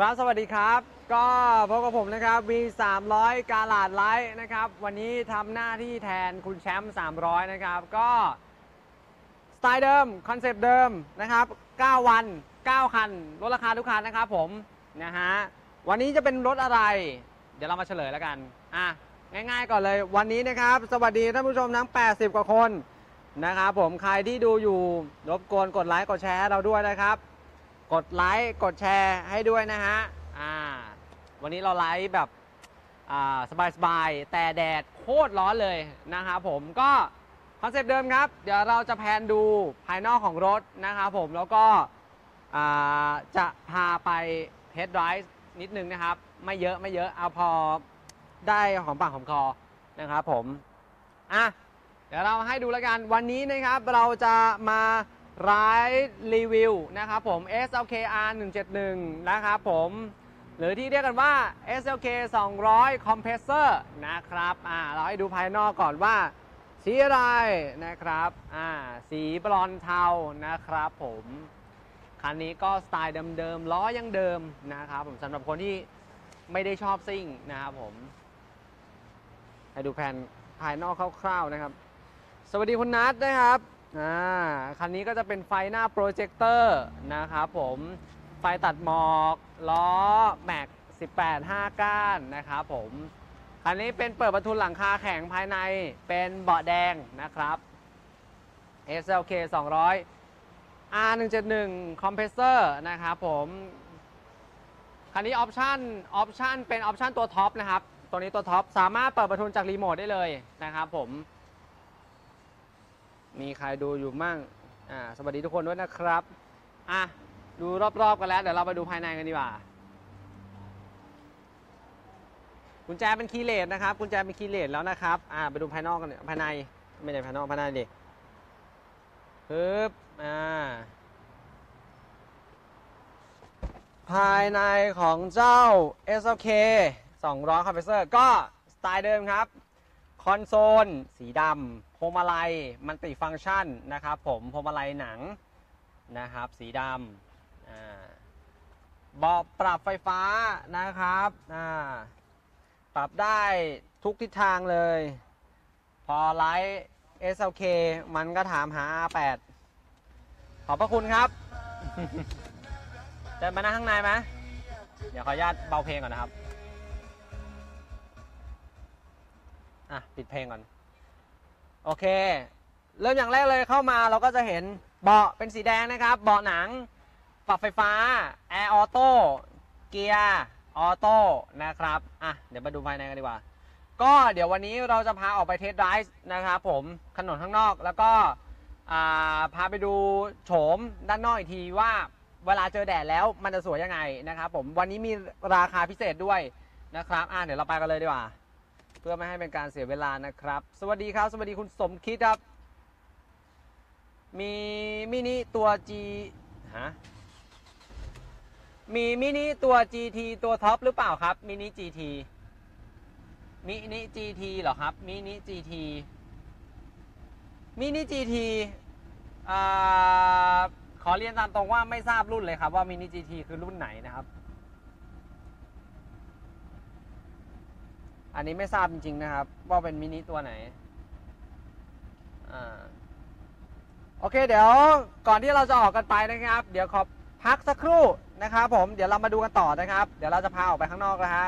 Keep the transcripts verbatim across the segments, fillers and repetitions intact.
ครับสวัสดีครับก็พบกับผมนะครับ วี สามร้อย กาลาดไลท์นะครับวันนี้ทำหน้าที่แทนคุณแชมป์สามร้อยนะครับก็สไตล์เดิมคอนเซปต์เดิมนะครับเก้าวันเก้าคันลดราคาทุกคันนะครับผมนะฮะวันนี้จะเป็นรถอะไรเดี๋ยวเรามาเฉลยแล้วกันอ่ะง่ายๆก่อนเลยวันนี้นะครับสวัสดีท่านผู้ชมทั้งแปดสิบกว่าคนนะครับผมใครที่ดูอยู่รบกวนกดไลค์กดแชร์ให้เราด้วยนะครับกดไลค์กดแชร์ให้ด้วยนะฮะอ่าวันนี้เราไลฟ์แบบอ่าสบายๆแต่แดดโคตรร้อนเลยนะครับผมก็คอนเซปต์เดิมครับเดี๋ยวเราจะแพนดูภายนอกของรถนะครับผมแล้วก็อ่าจะพาไปเทสต์ไดรฟ์นิดนึงนะครับไม่เยอะไม่เยอะเอาพอได้หอมปากหอมคอนะครับผมอ่ะเดี๋ยวเราให้ดูแล้วกันวันนี้นะครับเราจะมาไรด์รีวิวนะครับผม เอส แอล เค อาร์ หนึ่งเจ็ดหนึ่ง นะครับผมหรือที่เรียกกันว่า เอส แอล เค สองร้อย Compressor นะครับอ่าเราให้ดูภายนอกก่อนว่าสีอะไรนะครับอ่าสีบรอนซ์เทานะครับผมคันนี้ก็สไตล์เดิมๆล้อยังเดิมนะครับผมสำหรับคนที่ไม่ได้ชอบซิ่งนะครับผมให้ดูแผนภายนอกคร่าวๆนะครับสวัสดีคุณนัทนะครับอ่าคันนี้ก็จะเป็นไฟหน้าโปรเจคเตอร์นะครับผมไฟตัดหมอกล้อแม็กสิบแปด ห้าก้านนะครับผมคันนี้เป็นเปิดประทุนหลังคาแข็งภายในเป็นเบาะแดงนะครับ เอส แอล เค สองร้อย อาร์ หนึ่งเจ็ดหนึ่ง Compressor นะครับผมคันนี้ออปชั่นออปชั่นเป็นออปชั่นตัวท็อปนะครับตัวนี้ตัวท็อปสามารถเปิดประทุนจากรีโมทได้เลยนะครับผมมีใครดูอยู่มั่งอ่าสวัสดีทุกคนด้วยนะครับอ่ะดูรอบๆกันแล้วเดี๋ยวเราไปดูภายในกันดีกว่ากุญแจเป็นคีย์เลสนะครับกุญแจเป็นคีย์เลสแล้วนะครับอ่าไปดูภายนอกกันภายในไม่ใช่ภายนอกภายในดิปึ๊บอ่าภายในของเจ้า เอส แอล เค สองร้อย Compressor ก็สไตล์เดิมครับคอนโซลสีดำพวงมาลัยมันติฟังก์ชันนะครับผมพวงมาลัยหนังนะครับสีดำอ่าเบาะปรับไฟฟ้านะครับอ่าปรับได้ทุกทิศทางเลยพอไลท์ เอส แอล เค มันก็ถามหา อาร์ แปด ขอบพระคุณครับ เดินมานั่งข้างในไหมเดี๋ยวขออนุญาตเบาเพลงก่อนนะครับอ่ะปิดเพลงก่อนโอเคเริ่มอย่างแรกเลยเข้ามาเราก็จะเห็นเบาะเป็นสีแดงนะครับเบาะหนังปรับไฟฟ้าแอร์ออโต้เกียร์ออโต้นะครับอ่ะเดี๋ยวมาดูภายในกันดีกว่าก็เดี๋ยววันนี้เราจะพาออกไปเทสต์ไดรฟ์นะครับผมถนนข้างนอกแล้วก็พาไปดูโฉมด้านนอกอีกทีว่าเวลาเจอแดดแล้วมันจะสวยยังไงนะครับผมวันนี้มีราคาพิเศษด้วยนะครับอ่ะเดี๋ยวเราไปกันเลยดีกว่าเพื่อไม่ให้เป็นการเสียเวลานะครับสวัสดีครับสวัสดีคุณสมคิดครับมีมินิตัว G ฮะมีมินิตัว จี ที ตัวท็อปหรือเปล่าครับมินิ จี ที มินิ จี ที เหรอครับมินิ จี ที มินิ จี ที อ่าขอเรียนตามตรงว่าไม่ทราบรุ่นเลยครับว่ามินิ จี ที คือรุ่นไหนนะครับอันนี้ไม่ทราบจริงๆนะครับว่าเป็นมินิตัวไหนอ่าโอเคเดี๋ยวก่อนที่เราจะออกกันไปนะครับเดี๋ยวขอพักสักครู่นะครับผมเดี๋ยวเรามาดูกันต่อนะครับเดี๋ยวเราจะพาออกไปข้างนอกแล้วฮะ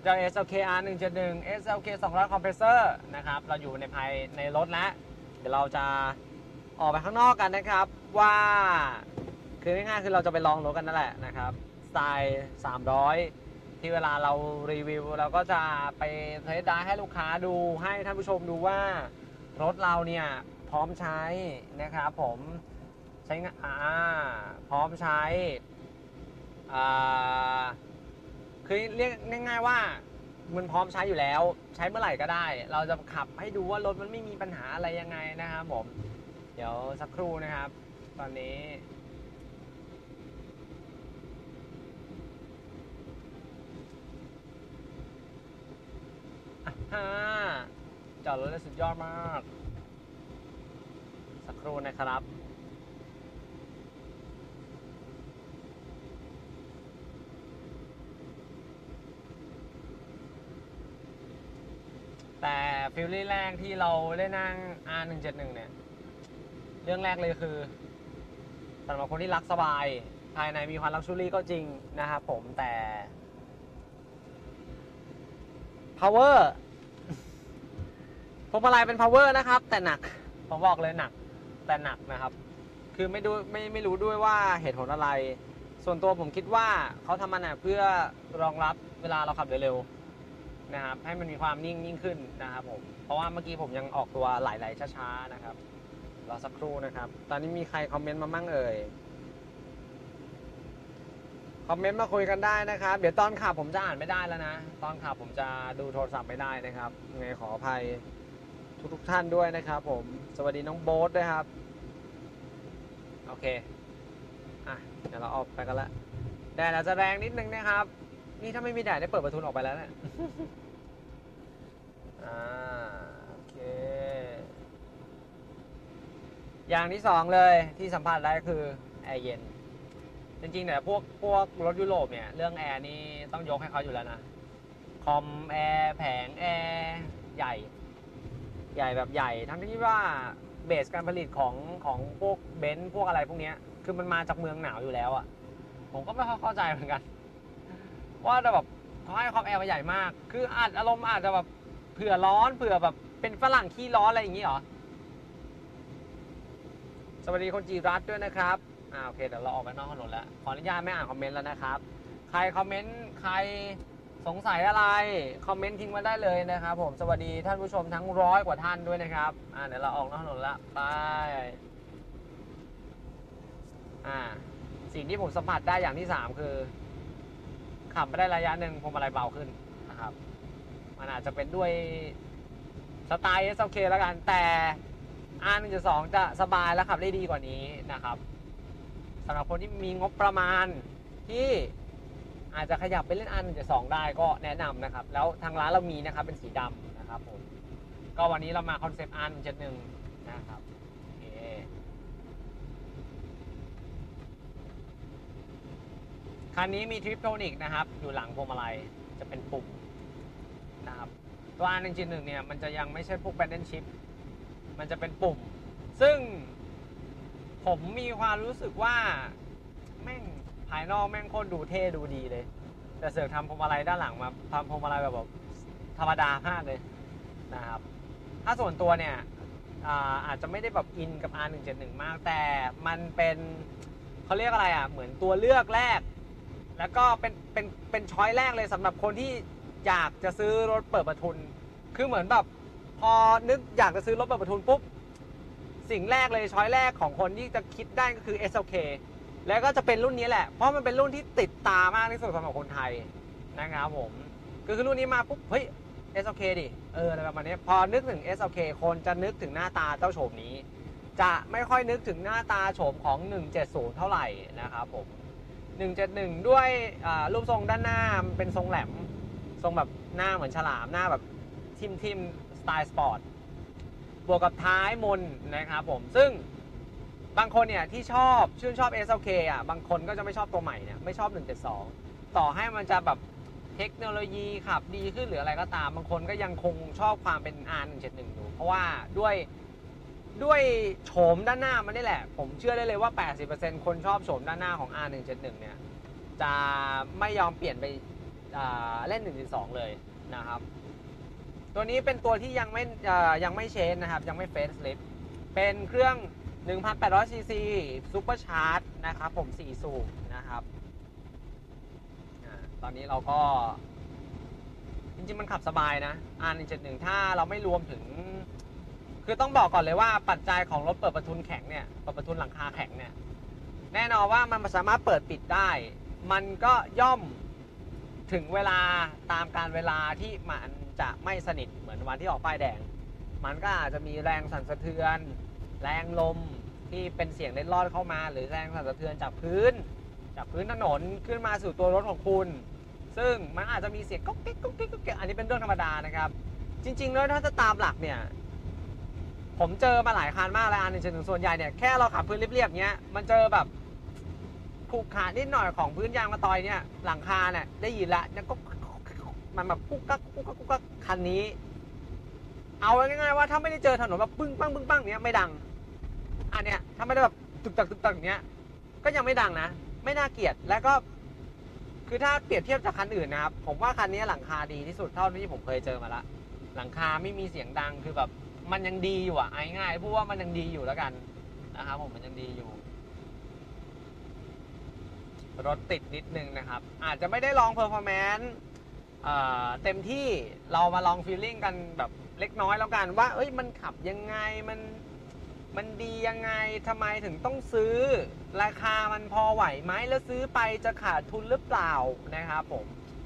เจ้า เอส แอล เค อาร์ หนึ่งเจ็ดหนึ่ง เอส แอล เค สองร้อย Compressor นะครับเราอยู่ในภายในรถแล้วเดี๋ยวเราจะออกไปข้างนอกกันนะครับว่าคือง่ายๆคือเราจะไปลองรถกันนั่นแหละนะครับสไตล์สามร้อยที่เวลาเรารีวิวเราก็จะไปเทสได้ให้ลูกค้าดูให้ท่านผู้ชมดูว่ารถเราเนี่ยพร้อมใช้นะครับผมใช้อ่าพร้อมใช้อ่าคือเรียกง่ายๆว่ามันพร้อมใช้อยู่แล้วใช้เมื่อไหร่ก็ได้เราจะขับให้ดูว่ารถมันไม่มีปัญหาอะไรยังไงนะครับผมเดี๋ยวสักครู่นะครับตอนนี้จอดรถได้สุดยอดมากสักครู่นะครับแต่ฟิลลิ่งแรกที่เราได้นั่ง อาร์ หนึ่งเจ็ดหนึ่ง เนี่ยเรื่องแรกเลยคือสำหรับคนที่รักสบายภายในมีความลักชัวรี่ก็จริงนะครับผมแต่ power พวงมาลัยเป็น power นะครับแต่หนักผมบอกเลยหนักแต่หนักนะครับคือไม่ดูไม่ไม่รู้ด้วยว่าเหตุผลอะไรส่วนตัวผมคิดว่าเขาทำมันเพื่อรองรับเวลาเราขับเร็วๆนะครับให้มันมีความนิ่งยิ่งขึ้นนะครับผมเพราะว่าเมื่อกี้ผมยังออกตัวไหลๆช้าๆนะครับรอสักครู่นะครับตอนนี้มีใครคอมเมนต์มามั่งเอ่ยคอมเมนต์มาคุยกันได้นะครับเดี๋ยวตอนขับผมจะอ่านไม่ได้แล้วนะตอนขับผมจะดูโทรศัพท์ไม่ได้นะครับยังไงขออภัยทุกทุกท่านด้วยนะครับผมสวัสดีน้องโบ๊ทด้วยครับโอเคอ่ะเดี๋ยวเราออกไปกันละแดดอาจจะแรงนิดนึงนะครับนี่ถ้าไม่มีแดดได้เปิดประตูออกไปแล้วเนี่ยอ่าโอเคอย่างที่สองเลยที่สัมผัสได้คือแอร์เย็นจริงๆเนี่ยพวกพวกรถยุโรปเนี่ยเรื่องแอร์นี่ต้องยกให้เขาอยู่แล้วนะคอมแอร์แผงแอร์ใหญ่ใหญ่แบบใหญ่ทั้งที่ว่าเบสการผลิตของของพวกเบนซ์พวกอะไรพวกนี้คือมันมาจากเมืองหนาวอยู่แล้วอ่ะผมก็ไม่ค่อยเข้าใจเหมือนกันว่าแต่แบบเขาให้คอมแอร์มาใหญ่มากคืออาจอารมณ์อาจจะแบบเผื่อร้อนเผื่อแบบเป็นฝรั่งขี้ร้อนอะไรอย่างนี้เหรอสวัสดีคนจีรัตด้วยนะครับอ่าโอเคเดี๋ยวเราออกไปนอกถนนแล้วขออนุญาตไม่อ่านคอมเมนต์แล้วนะครับใครคอมเมนต์ใครสงสัยอะไรคอมเมนต์ทิ้งมาได้เลยนะครับผมสวัสดีท่านผู้ชมทั้งร้อยกว่าท่านด้วยนะครับอ่าเดี๋ยวเราออกนอกถนนละไปอ่าสิ่งที่ผมสัมผัสได้อย่างที่สามคือขับไปได้ระยะหนึ่งพวงมาลัยเบาขึ้นนะครับมันอาจจะเป็นด้วยสไตล์ เอส แอล เค แล้วกันแต่ อาร์ หนึ่งจุดสอง จะสบายและขับได้ดีกว่านี้นะครับสำหรับคนที่มีงบประมาณที่อาจจะขยับไปเล่น อาร์ หนึ่งจุดสอง ได้ก็แนะนำนะครับแล้วทางร้านเรามีนะครับเป็นสีดำนะครับผมก็วันนี้เรามาคอนเซปต์ อาร์ หนึ่งเจ็ดหนึ่ง นะครับโอเคคันนี้มีทริปโทนิกนะครับอยู่หลังพวงมาลัยจะเป็นปุ่มนะครับตัว อาร์ หนึ่งจุดหนึ่ง เนี่ยมันจะยังไม่ใช่พวกแบนเดนชิปมันจะเป็นปุ่มซึ่งผมมีความรู้สึกว่าแม่งภายนอกแม่งโคตรดูเท่ดูดีเลยแต่เสือกทำพวงมาลัยด้านหลังมาทำพวงมาลัยแบบแบบธรรมดามากเลยนะครับถ้าส่วนตัวเนี่ย อาอาจจะไม่ได้แบบอินกับ อาร์ หนึ่งเจ็ดหนึ่ง มากแต่มันเป็นเขาเรียกอะไรอ่ะเหมือนตัวเลือกแรกแล้วก็เป็นเป็นเป็นช้อยแรกเลยสำหรับคนที่อยากจะซื้อรถเปิดประทุนคือเหมือนแบบพอนึกอยากจะซื้อรถเปิดประทุนปุ๊บสิ่งแรกเลยช้อยแรกของคนที่จะคิดได้ก็คือ เอส แอล เค แล้วก็จะเป็นรุ่นนี้แหละเพราะมันเป็นรุ่นที่ติดตามากที่สุดสำหรับคนไทยนะครับผมก็คือรุ่นนี้มาปุ๊บเฮ้ย เอส แอล เค ดิเอออะไรประมาณนี้พอนึกถึง เอส แอล เค คนจะนึกถึงหน้าตาเจ้าโฉมนี้จะไม่ค่อยนึกถึงหน้าตาโฉมของหนึ่งเจ็ดศูนย์เท่าไหร่นะครับผมหนึ่งเจ็ดหนึ่งด้วยรูปทรงด้านหน้ามันเป็นทรงแหลมทรงแบบหน้าเหมือนฉลามหน้าแบบทิมทิมสไตล์สปอร์ตบวกกับท้ายมนนะครับผมซึ่งบางคนเนี่ยที่ชอบชื่นชอบ เอส แอล เค อ่ะบางคนก็จะไม่ชอบตัวใหม่เนี่ยไม่ชอบหนึ่งเจ็ดสองต่อให้มันจะแบบเทคโนโลยีขับดีขึ้นหรืออะไรก็ตามบางคนก็ยังคงชอบความเป็น อาร์ หนึ่งเจ็ดหนึ่ง อยู่เพราะว่าด้วยด้วยโฉมด้านหน้ามันนี่แหละผมเชื่อได้เลยว่า แปดสิบเปอร์เซ็นต์ คนชอบโฉมด้านหน้าของ อาร์ หนึ่งเจ็ดหนึ่ง เนี่ยจะไม่ยอมเปลี่ยนไปเล่น หนึ่งจุดสอง เลยนะครับตัวนี้เป็นตัวที่ยังไม่ยังไม่เชนนะครับยังไม่เฟสลิฟเป็นเครื่อง หนึ่งพันแปดร้อย ซี ซี ซูเปอร์ชาร์จนะครับผมสี่สูบนะครับตอนนี้เราก็จริงๆมันขับสบายนะ อาร์ หนึ่งเจ็ดหนึ่ง ถ้าเราไม่รวมถึงคือต้องบอกก่อนเลยว่าปัจจัยของรถเปิดประทุนแข็งเนี่ยเปิดประทุนหลังคาแข็งเนี่ยแน่นอนว่ามันสามารถเปิดปิดได้มันก็ย่อมถึงเวลาตามการเวลาที่มันจะไม่สนิทเหมือนวันที่ออกป้ายแดงมันก็อาจจะมีแรงสั่นสะเทือนแรงลมที่เป็นเสียงเล็ดลอดเข้ามาหรือแรงสั่นสะเทือนจากพื้นจากพื้นถนนขึ้นมาสู่ตัวรถของคุณซึ่งมันอาจจะมีเสียงก๊อกกิ๊กก๊อกกิ๊กก๊อกกิ๊กอันนี้เป็นเรื่องธรรมดานะครับจริงๆแล้วถ้าจะตามหลักเนี่ยผมเจอมาหลายคันมากเลยอันหนึ่งถึงส่วนใหญ่เนี่ยแค่เราขับพื้นเรียบๆเนี้ยมันเจอแบบขูกขานิดหน่อยของพื้นยางมะตอยเนี่ยหลังคาเนี่ยได้ยินละแล้วก็มันแบบกุ๊กกักกุ๊กกักกุ๊กกักคันนี้เอาง่ายๆว่าถ้าไม่ได้เจอถนนแบบปึ้งปังปึ้งปังเนี้ยไม่ดังอันเนี้ยถ้าไม่ได้แบบตึกตักตึกตักเนี้ยก็ยังไม่ดังนะไม่น่าเกลียดแล้วก็คือถ้าเปรียบเทียบจากคันอื่นนะครับผมว่าคันนี้หลังคาดีที่สุดเท่าที่ผมเคยเจอมาละหลังคาไม่มีเสียงดังคือแบบมันยังดีอยู่อ่ะเอาง่ายๆพูดว่ามันยังดีอยู่แล้วกันนะครับผมมันยังดีอยู่รถติดนิดนึงนะครับอาจจะไม่ได้ลองเพอร์ฟอร์แมนซ์เต็มที่เรามาลองฟีลลิ่งกันแบบเล็กน้อยแล้วกันว่าเอ้ยมันขับยังไงมันมันดียังไงทำไมถึงต้องซื้อราคามันพอไหวไหมแล้วซื้อไปจะขาดทุนหรือเปล่านะครับผม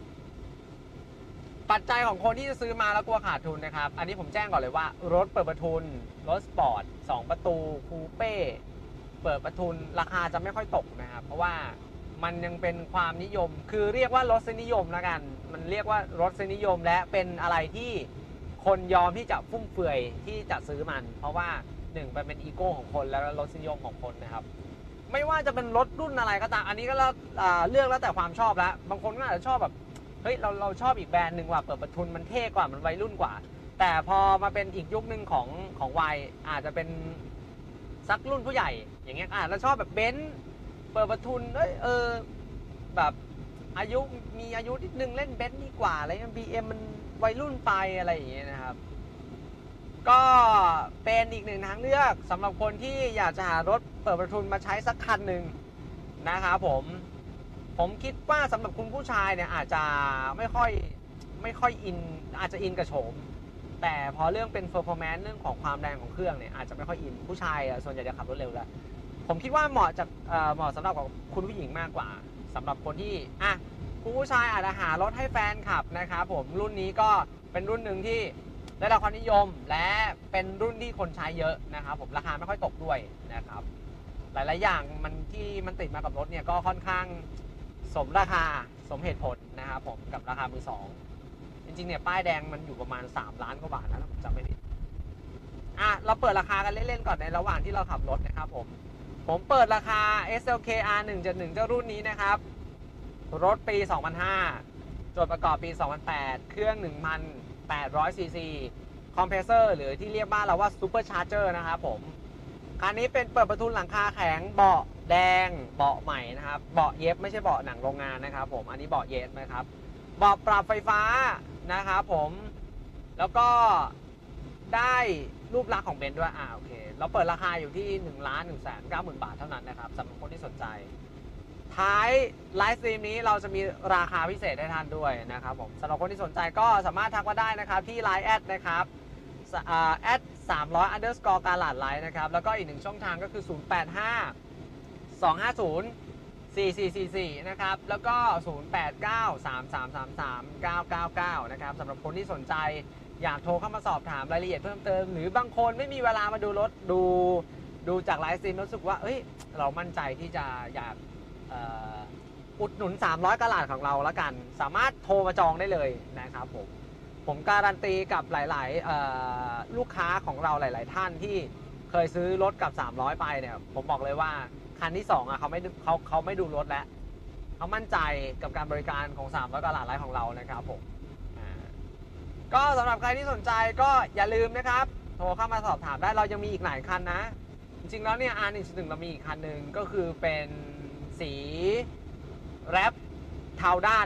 ปัจจัยของคนที่จะซื้อมาแล้วกลัวขาดทุนนะครับอันนี้ผมแจ้งก่อนเลยว่ารถเปิดประทุนรถสปอร์ตสองประตูคูเป้เปิดประทุนราคาจะไม่ค่อยตกนะครับเพราะว่ามันยังเป็นความนิยมคือเรียกว่ารถนิยมแล้วกันมันเรียกว่ารถนิยมและเป็นอะไรที่คนยอมที่จะฟุ่มเฟือยที่จะซื้อมันเพราะว่าหนึ่งมันเป็นอีโก้ของคนแล้วรสนิยมของคนนะครับไม่ว่าจะเป็นรถรุ่นอะไรก็ตามอันนี้ก็แล้วเลือกแล้วแต่ความชอบแล้วบางคนก็อาจจะชอบแบบเฮ้ยเราเราชอบอีกแบรนด์หนึ่งว่ะเปิดประทุนมันเท่กว่ามันวัยรุ่นกว่าแต่พอมาเป็นอีกยุคหนึ่งของของวัยอาจจะเป็นสักรุ่นผู้ใหญ่อย่างเงี้ยอาจจะชอบแบบเบนซ์เปิดประทุนเอ้ยเออแบบอายุมีอายุนิดนึงเล่นเบนซ์ดีกว่าอะไรเงี้ย บี เอ็ม มันวัยรุ่นไปอะไรอย่างเงี้ยนะครับก็เป็นอีกหนึ่งทางเลือกสำหรับคนที่อยากจะหารถเปิดประทุนมาใช้สักคันหนึ่งนะครับผมผมคิดว่าสำหรับคุณผู้ชายเนี่ยอาจจะไม่ค่อยไม่ค่อยอินอาจจะอินกับโฉมแต่พอเรื่องเป็น performance เรื่องของความแรงของเครื่องเนี่ยอาจจะไม่ค่อยอินผู้ชายส่วนใหญ่จะขับรถเร็วแล้วผมคิดว่าเหมาะจากเหมาะสำหรับกับคุณผู้หญิงมากกว่าสำหรับคนที่อ่ะคุณผู้ชายอาจจะหารถให้แฟนขับนะครับผมรุ่นนี้ก็เป็นรุ่นหนึ่งที่ได้รับความนิยมและเป็นรุ่นที่คนใช้เยอะนะครับผมราคาไม่ค่อยตกด้วยนะครับหลายๆอย่างมันที่มันติดมากับรถเนี่ยก็ค่อนข้างสมราคาสมเหตุผลนะครับผมกับราคามือสองจริงๆเนี่ยป้ายแดงมันอยู่ประมาณสามล้านกว่าบาทนะถ้าผมจำไม่ผิดอ่ะเราเปิดราคากันเล่นๆก่อนในระหว่างที่เราขับรถนะครับผมผมเปิดราคา เอส แอล เค อาร์ หนึ่งเจ็ดหนึ่ง เจ้ารุ่นนี้นะครับรถปี สองพันห้า จดประกอบปี สองพันแปด เครื่อง หนึ่งพันแปดร้อย ซี ซี คอมเพรสเซอร์หรือที่เรียกบ้านเราว่าซูเปอร์ชาร์เจอร์นะครับผมคันนี้เป็นเปิดประทุนหลังคาแข็งเบาะแดงเบาะใหม่นะครับเบาะเย็บไม่ใช่เบาะหนังโรงงานนะครับผมอันนี้เบาะเย็บนะครับเบาะปรับไฟฟ้านะครับผมแล้วก็ได้รูปลักษณ์ของเบนซ์ด้วยอ่าโอเคเราเปิดราคาอยู่ที่ หนึ่งล้านหนึ่งแสนเก้าหมื่น บาทเท่านั้นนะครับสำหรับคนที่สนใจท้ายไลฟ์สตรีมนี้เราจะมีราคาพิเศษให้ท่านด้วยนะครับผมสำหรับคนที่สนใจก็สามารถทักมาได้นะครับที่ ไลน์ แอดนะครับแอดสามร้อย underscore การหลาดไลน์นะครับแล้วก็อีกหนึ่งช่องทางก็คือศูนย์ แปด ห้า สอง ห้า ศูนย์ สี่ สี่ สี่ สี่นะครับแล้วก็ศูนย์ แปด เก้า สาม สาม สาม สาม เก้า เก้า เก้านะครับสำหรับคนที่สนใจอยากโทรเข้ามาสอบถามรายละเอียดเพิ่มเติมหรือบางคนไม่มีเวลามาดูรถดูดูจากไลฟ์สตรีมรู้สึกว่าเอ้ยเรามั่นใจที่จะอยากอุดหนุนสามร้อยกะลาดของเราแล้วกันสามารถโทรมาจองได้เลยนะครับผมผมการันตีกับหลายๆลูกค้าของเราหลายๆท่านที่เคยซื้อรถกับสามร้อยไปเนี่ยผมบอกเลยว่าคันที่สองอ่ะเขาไม่เขาเขาไม่ดูรถแล้วเขามั่นใจกับการบริการของสามร้อยกะลาดไลฟ์ของเรานะครับผมก็สำหรับใครที่สนใจก็อย่าลืมนะครับโทรเข้ามาสอบถามได้เรายังมีอีกหลายคันนะจริงๆแล้วเนี่ย อาร์ หนึ่งจุดหนึ่ง เรามีอีกคันหนึ่งก็คือเป็นสีแรปเทาด้าน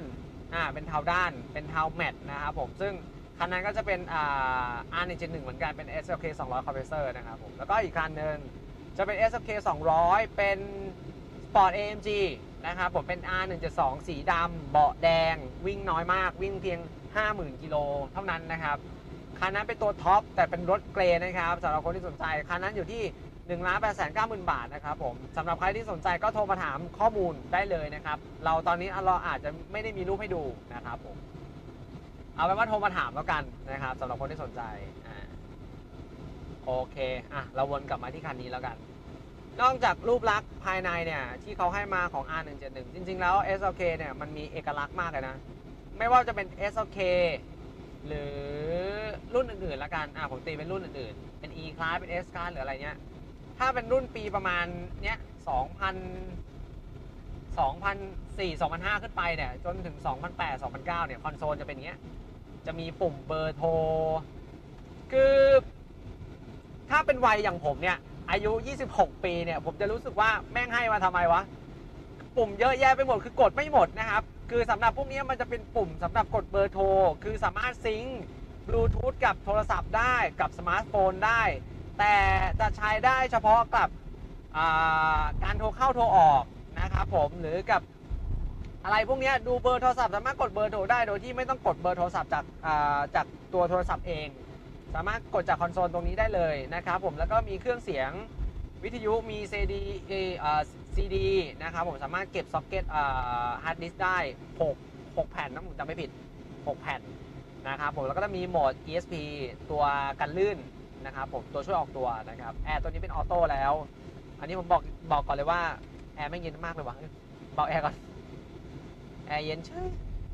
อ่าเป็นเทาด้านเป็นเทาแมตต์นะครับผมซึ่งคันนั้นก็จะเป็นอ่า อาร์ หนึ่งเจ็ดหนึ่ง เหมือนกันเป็น เอส แอล เค สองร้อย Compressor นะครับผมแล้วก็อีกคันหนึ่งจะเป็น เอส แอล เค สองร้อย เป็น Sport เอ เอ็ม จี นะครับผมเป็น อาร์ หนึ่งเจ็ดสอง สีดำเบาะแดงวิ่งน้อยมากวิ่งเพียง ห้าหมื่น กิโลเท่านั้นนะครับคันนั้นเป็นตัวท็อปแต่เป็นรถเกรย์นะครับสำหรับคนที่สนใจคันนั้นอยู่ที่ หนึ่งล้านแปดแสนเก้าหมื่น บาทนะครับผมสำหรับใครที่สนใจก็โทรมาถามข้อมูลได้เลยนะครับเราตอนนี้เราอาจจะไม่ได้มีรูปให้ดูนะครับผมเอาเป็นว่าโทรมาถามแล้วกันนะครับสำหรับคนที่สนใจอ่าโอเคอ่ะเราวนกลับมาที่คันนี้แล้วกันนอกจากรูปลักษณ์ภายในเนี่ยที่เขาให้มาของ อาร์ หนึ่งเจ็ดหนึ่ง จริงๆแล้ว เอส แอล เค เนี่ยมันมีเอกลักษณ์มากเลยนะไม่ว่าจะเป็น เอส แอล เค หรือรุ่นอื่นๆละกันอ่ะผมตีเป็นรุ่นอื่นๆเป็น E Class เป็น S Class หรืออะไรเงี้ยถ้าเป็นรุ่นปีประมาณเนี้ยสองพัน สองพันสี่ สองพันห้า ขึ้นไปเนี่ยจนถึง สองพันแปด สองพันเก้า เนี่ยคอนโซลจะเป็นอย่างเงี้ยจะมีปุ่มเบอร์โทรคือถ้าเป็นวัยอย่างผมเนี่ยอายุ ยี่สิบหก ปีเนี่ยผมจะรู้สึกว่าแม่งให้มาทำไมวะปุ่มเยอะแยะไปหมดคือกดไม่หมดนะครับคือสำหรับพวกนี้มันจะเป็นปุ่มสำหรับกดเบอร์โทรคือสามารถซิงค์บลูทูธกับโทรศัพท์ได้กับสมาร์ทโฟนได้แต่จะใช้ได้เฉพาะกับการโทรเข้าโทรออกนะครับผมหรือกับอะไรพวกนี้ดูเบอร์โทรศัพท์สามารถกดเบอร์โทรได้โดยที่ไม่ต้องกดเบอร์โทรศัพท์จากจากตัวโทรศัพท์เองสามารถกดจากคอนโซลตรงนี้ได้เลยนะครับผมแล้วก็มีเครื่องเสียงวิทยุมี ซี ดี ซี ดี นะครับผมสามารถเก็บซ็อกเก็ตฮาร์ดดิสก์ได้หก หกแผ่นนะผมจำไม่ผิดหกแผ่นนะครับผมแล้วก็จะมีโหมด อี เอส พี ตัวกันลื่นนะครับผมตัวช่วยออกตัวนะครับแอร์ตัวนี้เป็นออโต้แล้วอันนี้ผมบอกบอกก่อนเลยว่าแอร์ไม่เย็นมากเลยวะบอกแอร์ก่อนแอร์เย็นเฉย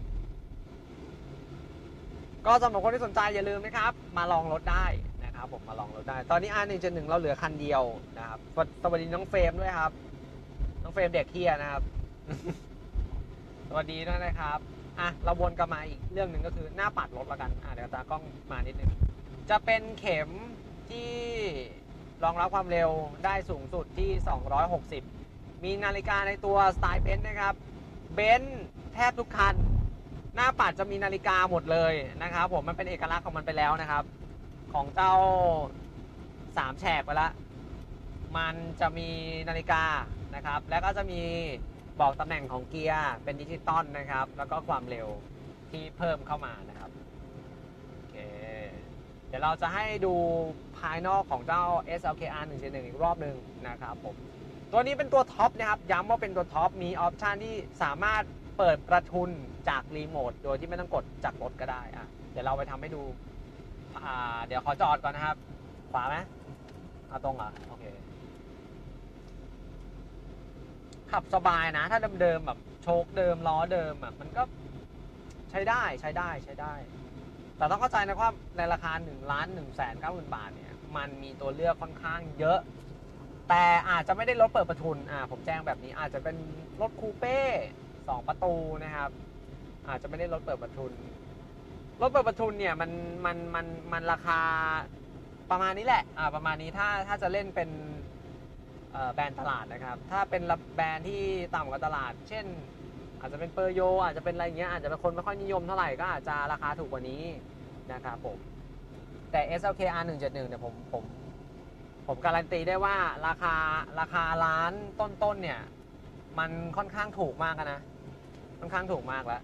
ก็สำหรับคนที่สนใจอย่าลืมนะครับมาลองรถได้นะครับผมมาลองรถได้ตอนนี้ อาร์ หนึ่งเจ็ดหนึ่ง เราเหลือคันเดียวนะครับสวัสดีน้องเฟรมด้วยครับน้องเฟรมเด็กเฮียนะครับ สวัสดีด้วยนะครับอ่ะเราวนกลับมาอีกเรื่องหนึ่งก็คือหน้าปัดรถละกันอ่ะเดี๋ยวตากล้องมานิดนึงจะเป็นเข็มที่รองรับความเร็วได้สูงสุดที่สองร้อยหกสิบมีนาฬิกาในตัวสไตล์เบนซ์นะครับเบนซ์แทบทุกคันหน้าปัดจะมีนาฬิกาหมดเลยนะครับผมมันเป็นเอกลักษณ์ของมันไปแล้วนะครับของเจ้าสามแฉกไปแล้วมันจะมีนาฬิกานะครับแล้วก็จะมีบอกตำแหน่งของเกียร์เป็นดิจิตอลนะครับแล้วก็ความเร็วที่เพิ่มเข้ามานะครับโอเคเดี๋ยวเราจะให้ดูภายนอกของเจ้า เอส แอล เค อาร์ หนึ่งเจ็ดหนึ่ง อีกรอบหนึ่งนะครับผมตัวนี้เป็นตัวท็อปนะครับย้ำว่าเป็นตัวท็อปมีออปชันที่สามารถเปิดประทุนจากรีโมทโดยที่ไม่ต้องกดจากรถก็ได้อ่ะเดี๋ยวเราไปทำให้ดูอ่าเดี๋ยวขอจอดก่อนนะครับขวาไหมเอาตรงเหรอโอเคขับสบายนะถ้าเดิมๆแบบโชคเดิมล้อเดิมอ่ะมันก็ใช้ได้ใช้ได้ใช้ได้แต่ต้องเข้าใจนะว่าในราคาหนึ่งล้านหนึ่งแสนเก้าหมื่นบาทเนี่ยมันมีตัวเลือกค่อนข้างเยอะแต่อาจจะไม่ได้รถเปิดประทุนอ่าผมแจ้งแบบนี้อาจจะเป็นรถคูเป้สองประตูนะครับอาจจะไม่ได้รถเปิดประทุนรถเปิดประทุนเนี่ยมันมันมันมันราคาประมาณนี้แหละอ่าประมาณนี้ถ้าถ้าจะเล่นเป็นแบรนด์ตลาดนะครับถ้าเป็นแบรนด์ที่ต่ำกว่าตลาดเช่นอาจจะเป็นเปอร์โยอาจจะเป็นอะไรเงี้ยอาจจะเป็นคนไม่ค่อยนิยมเท่าไหร่ก็อาจจะราคาถูกกว่านี้นะครับผมแต่ เอส แอล เค อาร์ หนึ่งเจ็ดหนึ่งเนี่ยผมผมผมการันตีได้ว่าราคาราคาร้านต้นๆเนี่ยมันค่อนข้างถูกมากนะค่อนข้างถูกมากแล้ว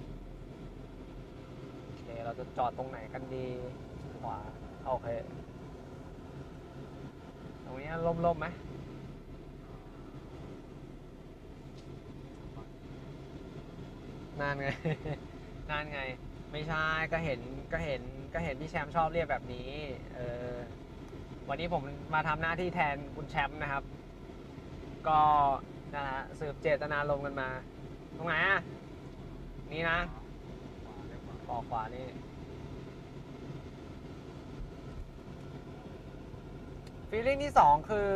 โอเคเราจะจอดตรงไหนกันดีขวาโอเคตรงนี้ล่มๆไหมนานไง นานไงไม่ใช่ก็เห็นก็เห็นก็เห็นพี่แชมป์ชอบเรียกแบบนี้เออวันนี้ผมมาทำหน้าที่แทนคุณแชมป์นะครับก็นะฮะสืบเจตนาลมกันมาตรงไหนอ่ะนี่นะออกขวานี่ฟีลลิ่งที่สองคือ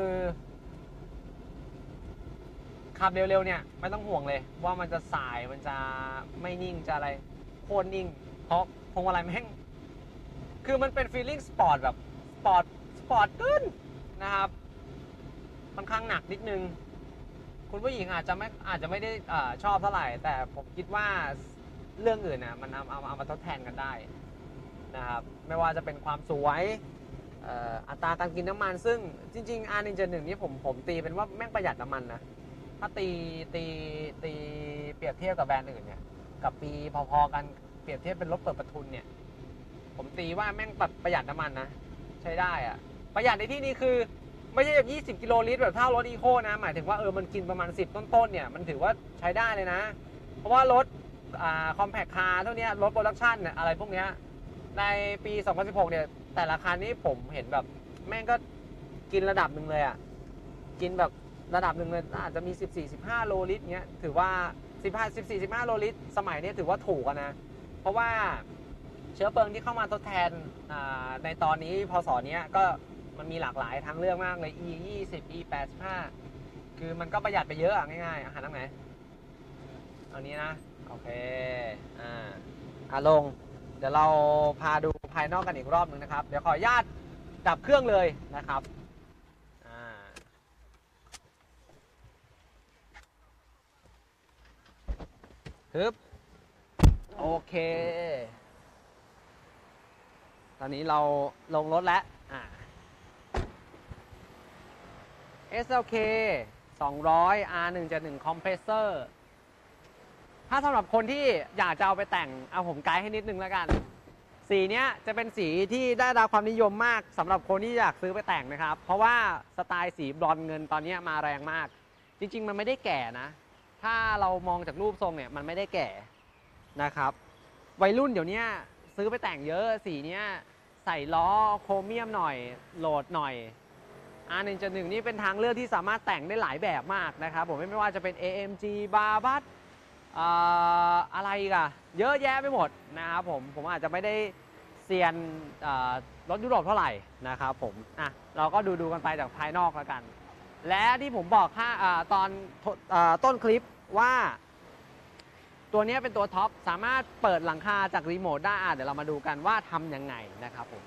ขับเร็วๆเนี่ยไม่ต้องห่วงเลยว่ามันจะสายมันจะไม่นิ่งจะอะไรโคตรนิ่งเพราะพวงมาลัยแม่งคือมันเป็นฟีลลิ่งสปอร์ตแบบสปอร์ตสปอร์ตขึ้นนะครับค่อนข้างหนักนิดนึงคุณผู้หญิงอาจจะไม่อาจจะไม่ได้ชอบเท่าไหร่แต่ผมคิดว่าเรื่องอื่นนะมันเอาเอาเอามาทดแทนกันได้นะครับไม่ว่าจะเป็นความสวยอัตราการกินน้ำมันซึ่งจริงๆ อาร์ หนึ่ง เจ็ด หนึ่ง นี่ผมผมตีเป็นว่าแม่งประหยัดน้ำมันนะถ้าตีตีตีเปรียบเทียบกับแบรนด์อื่นเนี่ยกับปีพอๆกันเปรียบเทียบเป็นรถเปิดประทุนเนี่ยผมตีว่าแม่งประหยัดน้ำมันนะใช้ได้อะประหยัดในที่นี้คือไม่ใช่แบบยี่สิบกิโลลิตรแบบเท่ารถอีโคนะหมายถึงว่าเออมันกินประมาณสิบต้นๆเนี่ยมันถือว่าใช้ได้เลยนะเพราะว่ารถอ่าคอมแพคคาร์เท่านี้รถโปรดักชันเนี่ยอะไรพวกเนี้ยในปีสองพันสิบหกเนี่ยแต่ละคันนี้ผมเห็นแบบแม่งก็กินระดับหนึ่งเลยอ่ะกินแบบระดับหนึ่งเลยอาจจะมีสิบสี่ สิบห้าโลลิตรเงี้ยถือว่าสิบห้า สิบสี่ สิบห้าโลลิตรสมัยนี้ถือว่าถูกนะเพราะว่าเชื้อเพลิงที่เข้ามาทดแทนในตอนนี้พศนี้ก็มันมีหลากหลายทางเลือกมากเลย อี ยี่สิบ อี แปดสิบห้า คือมันก็ประหยัดไปเยอะง่ายๆอาหารทั้งไหนเอานี้นะโอเคอ่าอ่ะลงเดี๋ยวเราพาดูภายนอกกันอีกรอบหนึ่งนะครับเดี๋ยวขออนุญาตดับเครื่องเลยนะครับอ่าฮึบโอเคตอนนี้เราลงรถแล้วอ่า เอส แอล เค สองร้อย อาร์ หนึ่ง เจ็ด หนึ่ง Compressor ถ้าสำหรับคนที่อยากจะเอาไปแต่งเอาผมไกด์ให้นิดนึงแล้วกันสีนี้จะเป็นสีที่ได้รับความนิยมมากสำหรับคนที่อยากซื้อไปแต่งนะครับเพราะว่าสไตล์สีบลอนด์เงินตอนนี้มาแรงมากจริงๆมันไม่ได้แก่นะถ้าเรามองจากรูปทรงเนี่ยมันไม่ได้แก่นะครับวัยรุ่นเดี๋ยวนี้ซื้อไปแต่งเยอะสีนี้ใส่ล้อโครเมียมหน่อยโหลดหน่อย อาร์ หนึ่ง เจ็ด หนึ่ง นี่เป็นทางเลือกที่สามารถแต่งได้หลายแบบมากนะครับผมไม่ว่าจะเป็น เอ เอ็ม จี บาร์บัสอะไรกันเยอะแยะไปหมดนะครับผมผมอาจจะไม่ได้เซียนรถยุโรปเท่าไหร่นะครับผมอ่ะเราก็ดูดูกันไปจากภายนอกแล้วกันและที่ผมบอกค่าตอนต้นคลิปว่าตัวนี้เป็นตัวท็อปสามารถเปิดหลังคาจากรีโมทได้เดี๋ยวเรามาดูกันว่าทำยังไงนะครับผม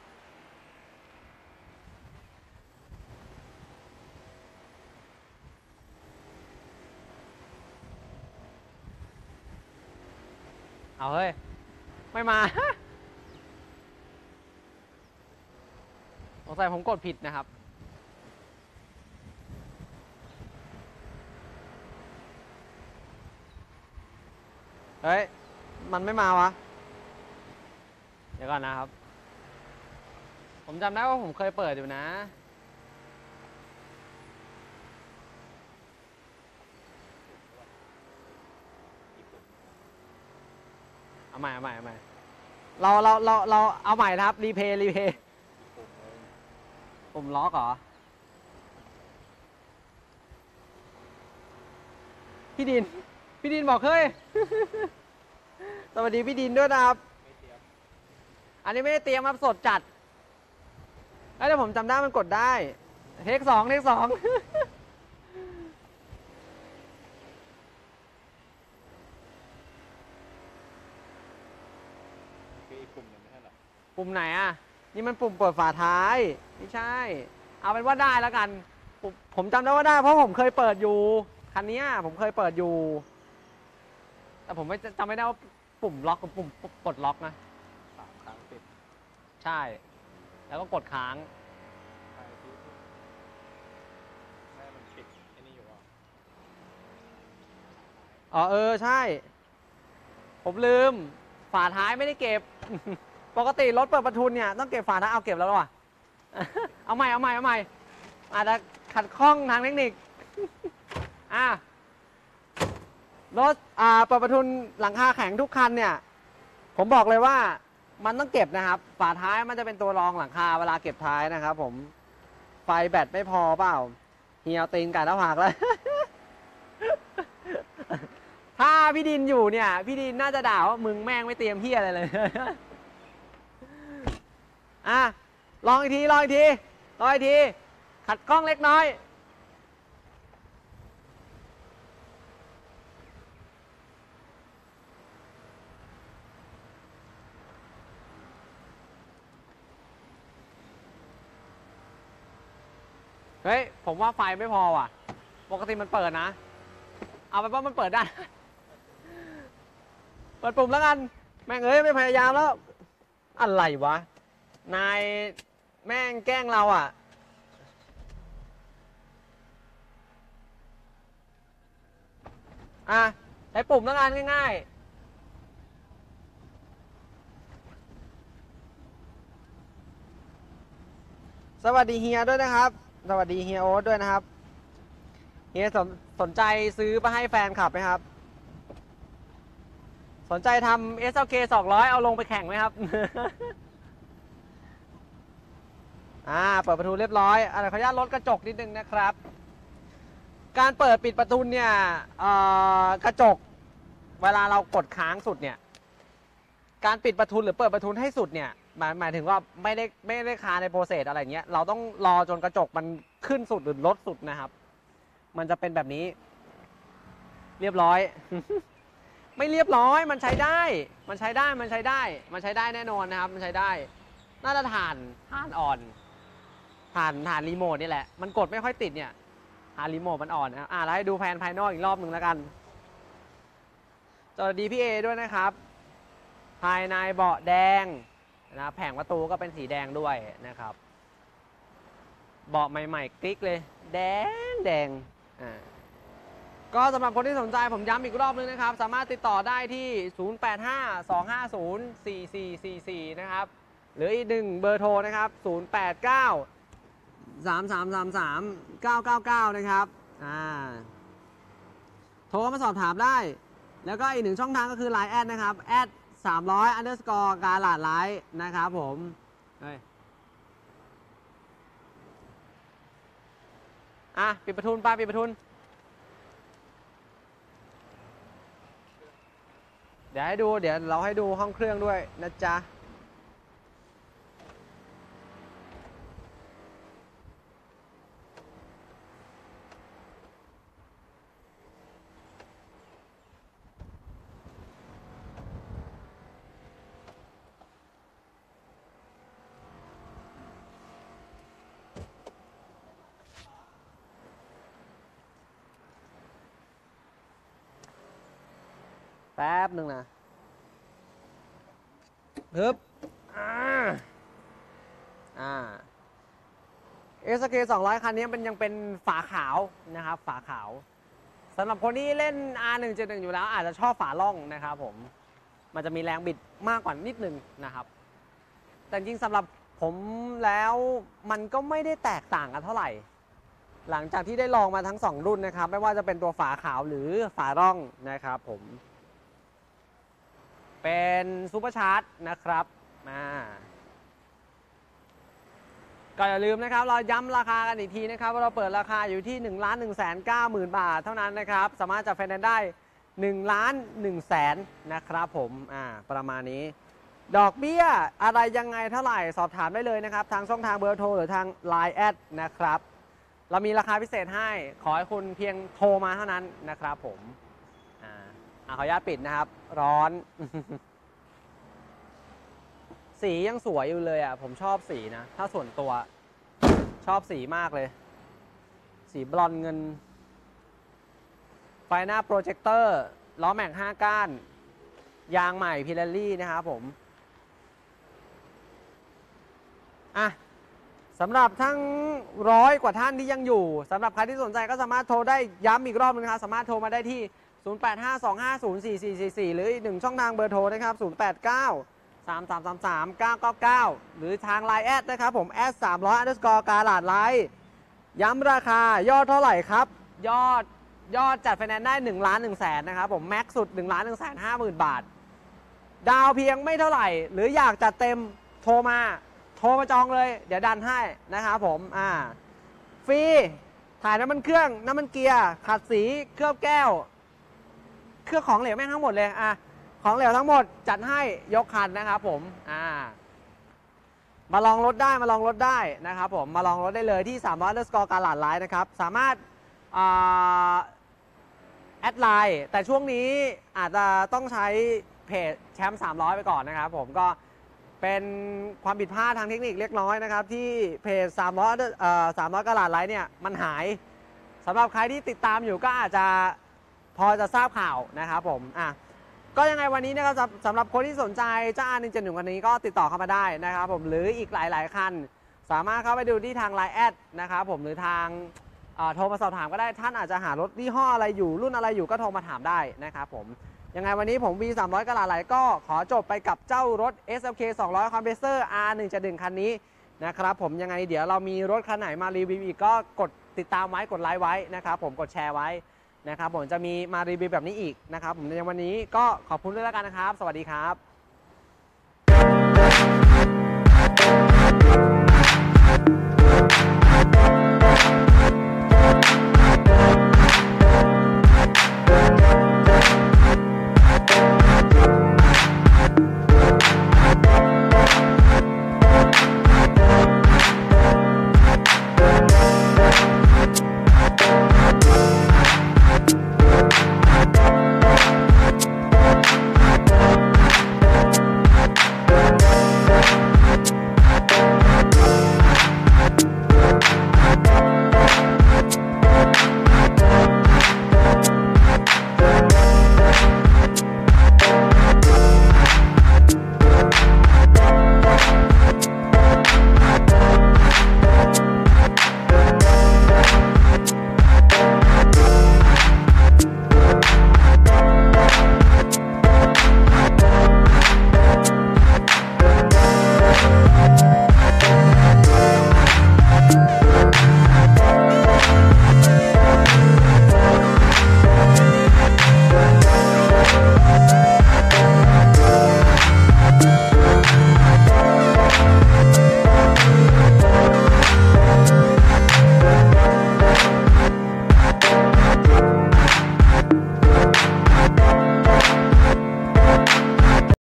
เอาเฮ้ยไม่มาสงสัยผมกดผิดนะครับเฮ้ยมันไม่มาวะเดี๋ยวก่อนนะครับผมจำได้ว่าผมเคยเปิดอยู่นะเอาใหม่เอาใหม่เอาใหม่เราเราเราเราเอาใหม่นะครับรีเพย์รีเพย์ผมล็อกเหรอพี่ดินพี่ดินบอกเฮ้ยสวัสดีพี่ดินด้วยนะครับอันนี้ไม่ได้เตรียมครับสดจัดไอ้แต่ผมจำได้มันกดได้เทคสองเทคสองปุ่มไหนอ่ะนี่มันปุ่มเปิดฝาท้ายไม่ใช่เอาเป็นว่าได้แล้วกันผมจำได้ว่าได้เพราะผมเคยเปิดอยู่คันนี้ผมเคยเปิดอยู่แต่ผมไม่จำไม่ได้ว่าปุ่มล็อกกับปุ่มปลดล็อกนะสามครั้งปิดใช่แล้วก็กดค้างอ๋อเออใช่ผมลืมฝาท้ายไม่ได้เก็บปกติรถเปิดประทุนเนี่ยต้องเก็บฝาท้ายเอาเก็บแล้วหรอเอาใหม่เอาใหม่เอาใหม่อาจจะขัดข้องทางเทคนิคอ่ะรถอ่าเปิดประทุนหลังคาแข็งทุกคันเนี่ยผมบอกเลยว่ามันต้องเก็บนะครับฝาท้ายมันจะเป็นตัวรองหลังคาเวลาเก็บท้ายนะครับผมไฟแบตไม่พอเปล่าเฮียตีนไก่แล้วหักแล้วถ้าพี่ดินอยู่เนี่ยพี่ดินน่าจะด่าว่ามึงแม่งไม่เตรียมเฮียอะไรเลยอ่ะลองอีกทีลองอีกทีลองอีกทีขัดข้องเล็กน้อยเฮ้ยผมว่าไฟไม่พอว่ะปกติมันเปิดนะเอาไปว่ามันเปิดได้เปิดปุ่มแล้วกันแม่งเอ้ยไม่พยายามแล้วอะไรวะนายแม่งแกล้งเราอ่ะอ่ะใช้ปุ่มแล้วกันง่ายๆสวัสดีเฮียด้วยนะครับสวัสดีเฮียโอ๊ตด้วยนะครับเฮียสนสนใจซื้อไปให้แฟนคลับไหมครับสนใจทำ เอส แอล เค สองร้อยเอาลงไปแข่งไหมครับ อ่าเปิดประตูเรียบร้อยอ่าขออนุญาตลดกระจกนิดนึงนะครับการเปิดปิดประตูเนี่ยกระจกเวลาเรากดค้างสุดเนี่ยการปิดประตูหรือเปิดประตูให้สุดเนี่ยหมายหมายถึงว่าไม่ได้ไม่ได้คาในโปรเซสอะไรเงี้ยเราต้องรอจนกระจกมันขึ้นสุดหรือลดสุดนะครับมันจะเป็นแบบนี้เรียบร้อย ไม่เรียบร้อยมันใช้ได้มันใช้ได้มันใช้ได้มันใช้ได้แน่นอนนะครับมันใช้ได้น่าจะถ่านถ่านอ่อนถ่านถ่านรีโมทนี่แหละมันกดไม่ค่อยติดเนี่ยถ่านรีโมทมันอ่อนนะอ่าแล้วให้ดูแผนภายนอกอีกรอบหนึ่งแล้วกันสวัสดีพี่เอด้วยนะครับภายในเบาะแดงนะแผงประตูก็เป็นสีแดงด้วยนะครับเบาะใหม่ๆกริ๊กเลยแดงแดงอ่าก็สำหรับคนที่สนใจผมย้ำอีกรอบนึงนะครับสามารถติดต่อได้ที่ศูนย์ แปด ห้า สอง ห้า ศูนย์ สี่ สี่ สี่ สี่นะครับหรืออีกหนึ่งเบอร์โทรนะครับศูนย์ แปด เก้า สาม สาม สาม สาม เก้า เก้า เก้านะครับอ่าโทรมาสอบถามได้แล้วก็อีกหนึ่งช่องทางก็คือ ไลน์ แอดนะครับแอดสามร้อย underscore กาลาดไลท์นะครับผมเฮ้ยอ่ะปิดประทุนป้าปิดประทุนเดี๋ยวให้ดูเดี๋ยวเราให้ดูห้องเครื่องด้วยนะจ๊ะแป๊บหนึ่งนะฮึบอ่าอ่า เอส เค สองร้อยคันนี้มันยังเป็นฝาขาวนะครับฝาขาวสำหรับคนที่เล่น อาร์ หนึ่ง เจ็ด หนึ่ง อยู่แล้วอาจจะชอบฝาล่องนะครับผมมันจะมีแรงบิดมากกว่านิดนึงนะครับแต่จริงสำหรับผมแล้วมันก็ไม่ได้แตกต่างกันเท่าไหร่หลังจากที่ได้ลองมาทั้งสองรุ่นนะครับไม่ว่าจะเป็นตัวฝาขาวหรือฝาร่องนะครับผมเป็นซูเปอร์ชาร์จนะครับมาก็อย่าลืมนะครับเราย้ำราคากันอีกทีนะครับว่าเราเปิดราคาอยู่ที่ หนึ่งล้านหนึ่งแสนเก้าหมื่น บาทเท่านั้นนะครับสามารถจัดไฟแนนซ์ได้ หนึ่งล้านหนึ่งแสน นะครับผมอ่าประมาณนี้ดอกเบี้ยอะไรยังไงเท่าไหร่สอบถามได้เลยนะครับทางช่องทางเบอร์โทรหรือทาง ไลน์ แอดนะครับเรามีราคาพิเศษให้ขอให้คุณเพียงโทรมาเท่านั้นนะครับผมอ่าขออนุญาตปิดนะครับร้อน สียังสวยอยู่เลยอ่ะผมชอบสีนะถ้าส่วนตัวชอบสีมากเลยสีบลอนเงินไฟหน้าโปรเจคเตอร์ล้อแม็กห้าก้านยางใหม่พิเรลลี่นะครับผมอ่ะสำหรับทั้งร้อยกว่าท่านที่ยังอยู่สำหรับใครที่สนใจก็สามารถโทรได้ย้ำอีกรอบนึงนะครับสามารถโทรมาได้ที่ ศูนย์ แปด ห้า สอง ห้า ศูนย์ สี่ สี่ สี่ สี่ หรืออีกหนึ่งช่องทางเบอร์โทรนะครับศูนย์ แปด เก้า สาม สาม สาม สาม เก้า เก้า เก้าหรือทาง ไลน์ แอดนะครับผมแอดสามร้อย underscore กาลาดไลท์ย้ำราคายอดเท่าไหร่ครับยอดยอดจัดไฟแนนซ์ได้หนึ่งล้านหนึ่งแสนนะครับผมแม็กสุดหนึ่งล้านหนึ่งแสนห้าหมื่นบาทดาวเพียงไม่เท่าไหร่หรืออยากจัดเต็มโทรมาโทรมาจองเลยเดี๋ยวดันให้นะครับผมอ่าฟรีถ่ายน้ำมันเครื่องน้ำมันเกียร์ขัดสีเคลือบแก้วเครื่องของเหลวแม่งทั้งหมดเลยอ่ะของเหลวทั้งหมดจัดให้ยกคันนะครับผมอ่ามาลองรถได้มาลองรถได้นะครับผมมาลองรถได้เลยที่สามร้อย underscore กาลาดไลท์นะครับสามารถแอดไลน์แต่ช่วงนี้อาจจะต้องใช้เพจแชมป์สามร้อยไปก่อนนะครับผมก็เป็นความผิดพลาดทางเทคนิคเล็กน้อยนะครับที่เพจสามร้อยเอ่อสามร้อยกาลาดไลท์เนี่ยมันหายสำหรับใครที่ติดตามอยู่ก็อาจจะพอจะทราบข่าวนะครับผมอ่ะก็ยังไงวันนี้นะครับสำหรับคนที่สนใจเจ้า อาร์ หนึ่งเจ็ดหนึ่ง คันนี้ก็ติดต่อเข้ามาได้นะครับผมหรืออีกหลายๆคันสามารถเข้าไปดูที่ทาง ไลน์ แอดนะครับผมหรือทางโทรมาสอบถามก็ได้ท่านอาจจะหารถยี่ห้ออะไรอยู่รุ่นอะไรอยู่ก็โทรมาถามได้นะครับผมยังไงวันนี้ผม วี สามร้อย กะหลาดไหลก็ขอจบไปกับเจ้ารถ เอส แอล เค สองร้อย Compressor อาร์ หนึ่งเจ็ดหนึ่ง คันนี้นะครับผมยังไงเดี๋ยวเรามีรถคันไหนมารีวิวอีกก็กดติดตามไว้กดไลค์ไว้นะครับผมกดแชร์ไว้นะครับผมจะมีมารีวิวแบบนี้อีกนะครับผมในวันนี้ก็ขอบคุณด้วยแล้วกันนะครับสวัสดีครับ